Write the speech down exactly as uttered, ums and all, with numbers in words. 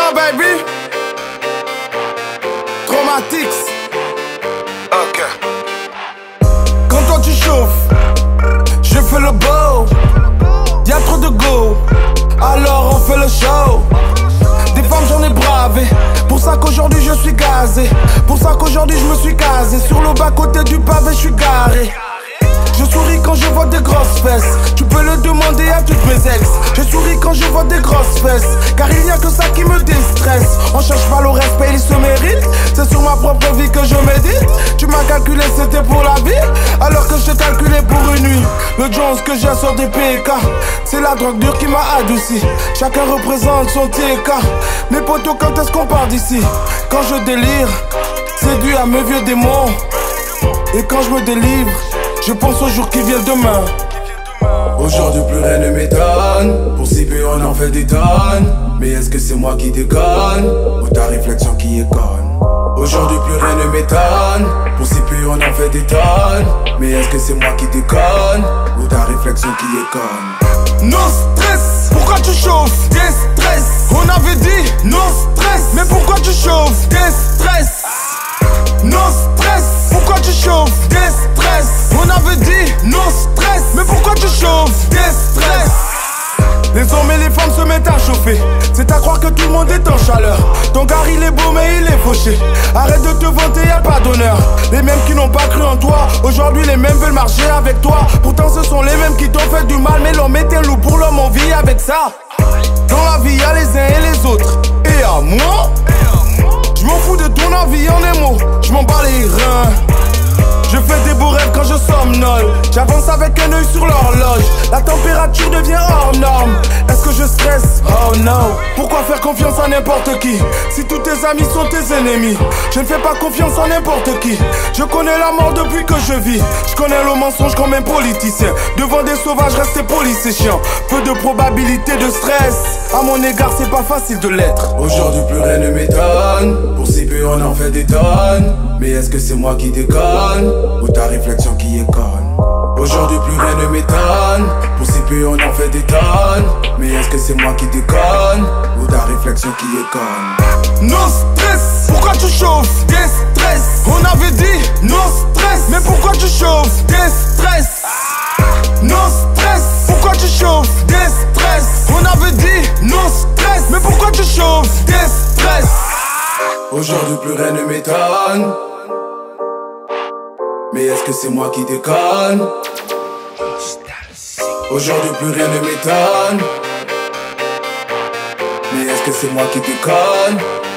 Trauma baby. Traumatix. Ok. Quand toi tu chauffes, je fais le beau. Y'a trop de go, alors on fait le show. Des femmes j'en ai bravé, pour ça qu'aujourd'hui je suis gazé. Pour ça qu'aujourd'hui je me suis casé. Sur le bas côté du pavé je suis garé. Je souris quand je vois des grosses fesses. Tu peux le demander à toutes mes ex. Je souris quand je vois des grosses fesses, car il n'y a que ça qui me déstresse. On cherche pas le respect, il se mérite. C'est sur ma propre vie que je médite. Tu m'as calculé, c'était pour la vie, alors que je t'ai calculé pour une nuit. Le Jones que j'ai sur des P K, c'est la drogue dure qui m'a adouci. Chacun représente son T K. Mes potos, quand est-ce qu'on part d'ici? Quand je délire, c'est dû à mes vieux démons. Et quand je me délivre, je pense au jour qui vient demain. Aujourd'hui plus rien ne m'étonne. Pour si peu on en fait des tonnes. Mais est-ce que c'est moi qui déconne ou ta réflexion qui est conne? Aujourd'hui plus rien ne m'étonne. Pour si peu on en fait des tonnes. Mais est-ce que c'est moi qui déconne ou ta réflexion qui est conne? Non stress, pourquoi tu chauffes? Déstress, on avait dit non stress. Mais pourquoi tu chauffes? Déstress. Non stress, pourquoi tu chauffes? Déstress, on avait dit non stress. Mais pourquoi tu chauffes? Déstress. Les hommes et les femmes se mettent à chauffer. C'est à croire que tout le monde est en chaleur. Ton gars il est beau mais il est fauché. Arrête de te vanter, y'a pas d'honneur. Les mêmes qui n'ont pas cru en toi, aujourd'hui les mêmes veulent marcher avec toi. Pourtant ce sont les mêmes qui t'ont fait du mal. Mais l'homme est un loup, pour l'homme on vit avec ça. Dans la vie y'a les uns et les autres. Et à moi, je m'en fous de ton avis en des mots. Je m'en bats les reins. Je fais des beaux rêves quand je somnole. J'avance avec un œil sur l'horloge. La température devient hors norme. Est-ce que je stresse? Oh no. Pourquoi faire confiance à n'importe qui si tous tes amis sont tes ennemis? Je ne fais pas confiance à n'importe qui. Je connais la mort depuis que je vis. Je connais le mensonge comme un politicien. Devant des sauvages, rester poli c'est chiant. Peu de probabilité de stress. À mon égard c'est pas facile de l'être. Aujourd'hui plus rien ne m'étonne. Pour si peu on en fait des tonnes. Mais est-ce que c'est moi qui déconne ou ta réflexion qui est conne? Aujourd'hui plus rien ne m'étonne. Pour si peu on en fait des tonnes. Mais est-ce que c'est moi qui déconne ou ta réflexion qui est conne? Non stress, pourquoi tu chauffes? Déstress, on avait dit non stress. Mais pourquoi tu chauffes? Déstress. Non stress, pourquoi tu chauffes? Déstress, on avait dit non stress. Mais pourquoi tu chauffes? Déstress. Aujourd'hui plus rien ne m'étonne. Mais est-ce que c'est moi qui déconne? Aujourd'hui plus rien ne m'étonne. Mais est-ce que c'est moi qui déconne?